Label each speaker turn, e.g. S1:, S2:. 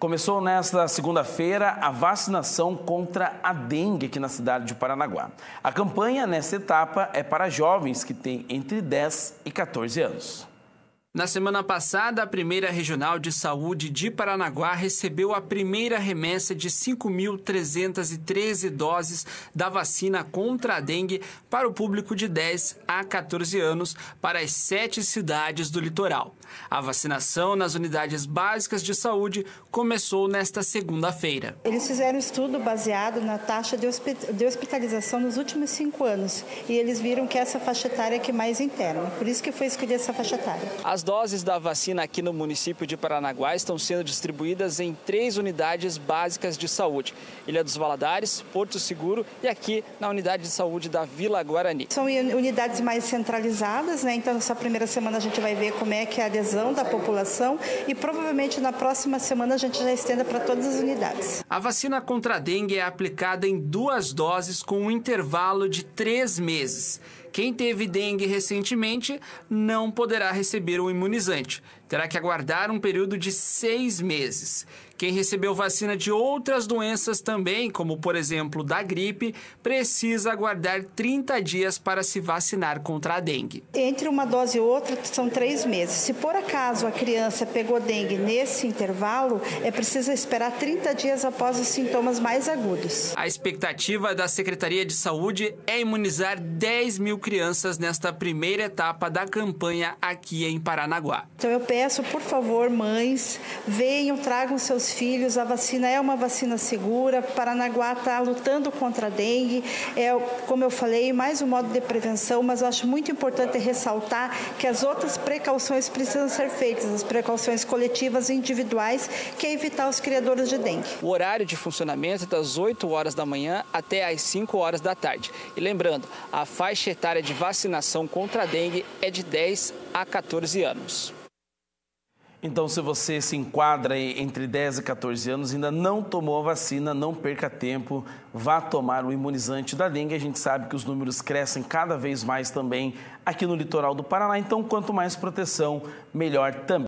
S1: Começou nesta segunda-feira a vacinação contra a dengue aqui na cidade de Paranaguá. A campanha nesta etapa é para jovens que têm entre 10 e 14 anos.
S2: Na semana passada, a primeira regional de saúde de Paranaguá recebeu a primeira remessa de 5.313 doses da vacina contra a dengue para o público de 10 a 14 anos para as 7 cidades do litoral. A vacinação nas unidades básicas de saúde começou nesta segunda-feira.
S3: Eles fizeram um estudo baseado na taxa de hospitalização nos últimos 5 anos e eles viram que essa faixa etária é que mais interna. Por isso que foi escolhida essa faixa etária.
S2: As doses da vacina aqui no município de Paranaguá estão sendo distribuídas em 3 unidades básicas de saúde: Ilha dos Valadares, Porto Seguro e aqui na unidade de saúde da Vila Guarani.
S3: São unidades mais centralizadas, né? Então nessa primeira semana a gente vai ver como é que é a adesão da população e provavelmente na próxima semana a gente já estenda para todas as unidades.
S2: A vacina contra a dengue é aplicada em 2 doses com um intervalo de 3 meses. Quem teve dengue recentemente não poderá receber o imunizante. Terá que aguardar um período de 6 meses. Quem recebeu vacina de outras doenças também, como por exemplo da gripe, precisa aguardar 30 dias para se vacinar contra a dengue.
S3: Entre uma dose e outra são 3 meses. Se por acaso a criança pegou dengue nesse intervalo, é preciso esperar 30 dias após os sintomas mais agudos.
S2: A expectativa da Secretaria de Saúde é imunizar 10 mil crianças nesta primeira etapa da campanha aqui em Paranaguá.
S3: Então eu peço, por favor, mães, venham, tragam seus filhos. A vacina é uma vacina segura. Paranaguá está lutando contra a dengue. É, como eu falei, mais um modo de prevenção, mas eu acho muito importante ressaltar que as outras precauções precisam ser feitas, as precauções coletivas e individuais, que é evitar os criadores de dengue.
S2: O horário de funcionamento é das 8 horas da manhã até às 5 horas da tarde. E lembrando, a faixa etária de vacinação contra a dengue é de 10 a 14 anos.
S1: Então, se você se enquadra entre 10 e 14 anos, ainda não tomou a vacina, não perca tempo, vá tomar o imunizante da dengue. A gente sabe que os números crescem cada vez mais também aqui no litoral do Paraná, então quanto mais proteção, melhor também.